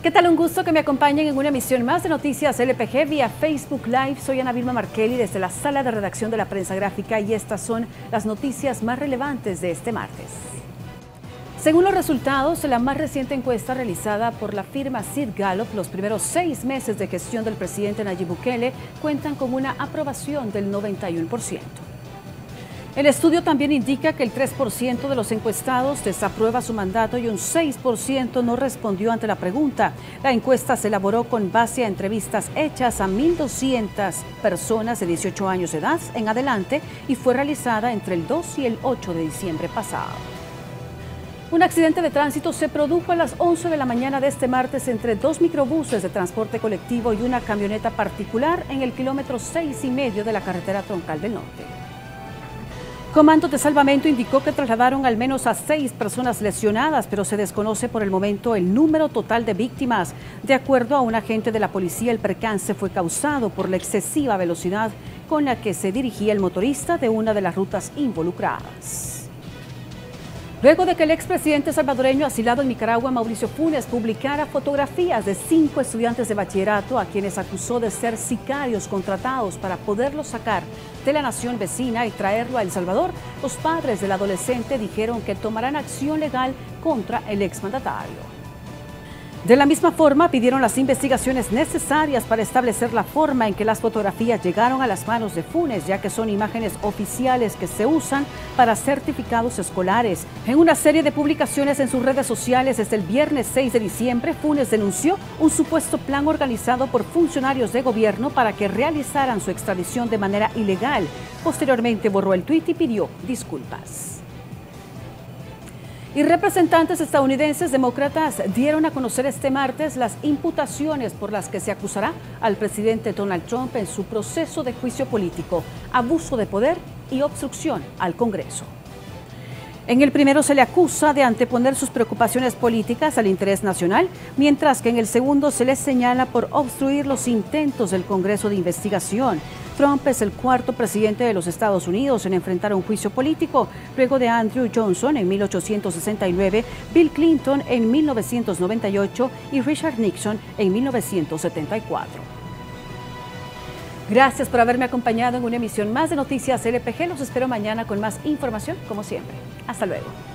¿Qué tal? Un gusto que me acompañen en una emisión más de Noticias LPG vía Facebook Live. Soy Ana Vilma Markelly desde la sala de redacción de la prensa gráfica y estas son las noticias más relevantes de este martes. Según los resultados de la más reciente encuesta realizada por la firma Sid Gallup, los primeros 6 meses de gestión del presidente Nayib Bukele cuentan con una aprobación del 91%. El estudio también indica que el 3% de los encuestados desaprueba su mandato y un 6% no respondió ante la pregunta. La encuesta se elaboró con base a entrevistas hechas a 1.200 personas de 18 años de edad en adelante y fue realizada entre el 2 y el 8 de diciembre pasado. Un accidente de tránsito se produjo a las 11 de la mañana de este martes entre 2 microbuses de transporte colectivo y una camioneta particular en el kilómetro 6,5 de la carretera Troncal del Norte. Comandos de Salvamento indicó que trasladaron al menos a 6 personas lesionadas, pero se desconoce por el momento el número total de víctimas. De acuerdo a un agente de la policía, el percance fue causado por la excesiva velocidad con la que se dirigía el motorista de una de las rutas involucradas. Luego de que el expresidente salvadoreño asilado en Nicaragua, Mauricio Funes, publicara fotografías de 5 estudiantes de bachillerato a quienes acusó de ser sicarios contratados para poderlos sacar de la nación vecina y traerlo a El Salvador, los padres del adolescente dijeron que tomarán acción legal contra el exmandatario. De la misma forma, pidieron las investigaciones necesarias para establecer la forma en que las fotografías llegaron a las manos de Funes, ya que son imágenes oficiales que se usan para certificados escolares. En una serie de publicaciones en sus redes sociales desde el viernes 6 de diciembre, Funes denunció un supuesto plan organizado por funcionarios de gobierno para que realizaran su extradición de manera ilegal. Posteriormente borró el tuit y pidió disculpas. Y representantes estadounidenses demócratas dieron a conocer este martes las imputaciones por las que se acusará al presidente Donald Trump en su proceso de juicio político, abuso de poder y obstrucción al Congreso. En el primero se le acusa de anteponer sus preocupaciones políticas al interés nacional, mientras que en el segundo se le señala por obstruir los intentos del Congreso de investigación. Trump es el cuarto presidente de los Estados Unidos en enfrentar un juicio político, luego de Andrew Johnson en 1869, Bill Clinton en 1998 y Richard Nixon en 1974. Gracias por haberme acompañado en una emisión más de Noticias LPG. Los espero mañana con más información, como siempre. Hasta luego.